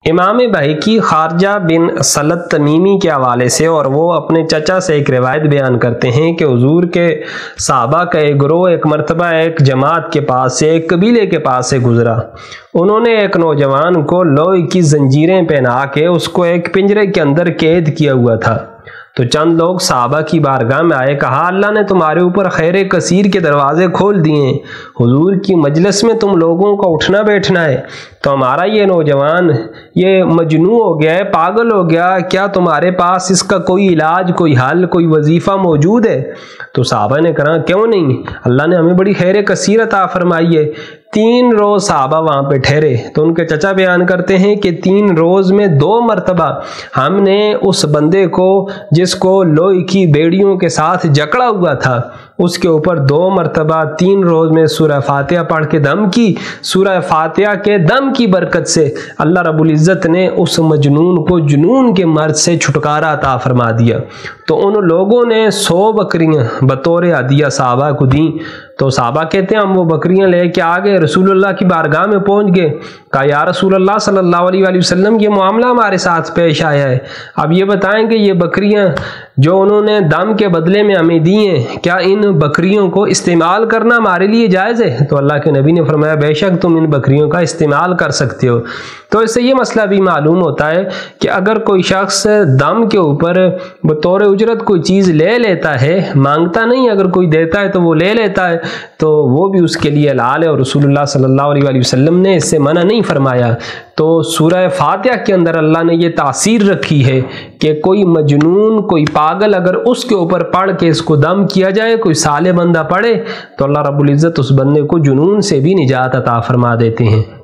امام بہقی خارجہ بن سلط تمیمی کے حوالے سے اور وہ اپنے چچا سے ایک روایت بیان کرتے ہیں کہ حضور کے صحابہ کا ایک گروہ ایک مرتبہ ایک جماعت کے پاس سے ایک قبیلے کے پاس سے گزرا۔ انہوں نے ایک نوجوان کو لوہے کی زنجیریں پہنا کے اس کو ایک پنجرے کے اندر قید کیا ہوا تھا۔ تو چند لوگ صحابہ کی بارگاہ میں آئے، کہا اللہ نے تمہارے اوپر خیر کثیر کے دروازے کھول دیے ہیں، حضور کی مجلس میں تم لوگوں کا اٹھنا بیٹھنا ہے، تو ہمارا یہ نوجوان یہ مجنون ہو گیا ہے، پاگل ہو گیا، کیا تمہارے پاس اس کا کوئی علاج، کوئی حل، کوئی وظیفہ موجود ہے؟ تو صحابہ نے کہا کیوں نہیں، اللہ نے ہمیں بڑی خیر کثیر عطا فرمائی ہے۔ 3 روز صحابہ وہاں پہ ٹھہرے تو ان کے چچا بیان کرتے ہیں کہ 3 روز میں 2 مرتبہ ہم نے اس بندے کو جس کو لوہے کی بیڑیوں کے ساتھ جکڑا ہوا تھا اس کے اوپر 2 مرتبہ 3 روز میں سورہ فاتحہ پڑھ کے دم کی۔ سورہ فاتحہ کے دم کی برکت سے اللہ رب العزت نے اس مجنون کو جنون کے مرض سے چھٹکارا عطا فرما دیا۔ تو ان لوگوں نے 100 بکریاں بطور ہدیہ صحابہ کو دیں۔ تو صحابہ کہتے ہیں ہم وہ بکریاں لے کے آگے رسول اللہ کی بارگاہ میں پہنچ گئے، کہا یا رسول اللہ صلی اللہ علیہ وآلہ وسلم یہ معاملہ ہمارے ساتھ پیش آیا ہے، اب یہ بتائیں کہ یہ بکریاں جو انہوں نے دم کے بدلے میں ہمیں دی ہیں کیا ان بکریوں کو استعمال کرنا ہمارے لیے جائز ہے؟ تو اللہ کے نبی نے فرمایا بے شک تم ان بکریوں کا استعمال کر سکتے ہو۔ تو اس سے یہ مسئلہ بھی معلوم ہوتا ہے کہ اگر کوئی شخص دم کے اوپر بطور اجرت کوئی چیز لے لیتا ہے، مانگتا نہیں، اگر کوئی دیتا ہے تو وہ لے لیتا ہے، تو وہ بھی اس کے لیے حلال ہے، اور رسول اللہ صلی اللہ علیہ وآلہ وسلم نے اس سے منع نہیں فرمایا۔ تو سورہ فاتحہ کے اندر اللہ نے یہ تاثیر رکھی ہے کہ کوئی مجنون، کوئی پاگل اگر اس کے اوپر پڑھ کے اس کو دم کیا جائے، کوئی صالح بندہ پڑھے تو اللہ رب العزت اس بندے کو جنون سے بھی نجات عطا فرما دیتے ہیں۔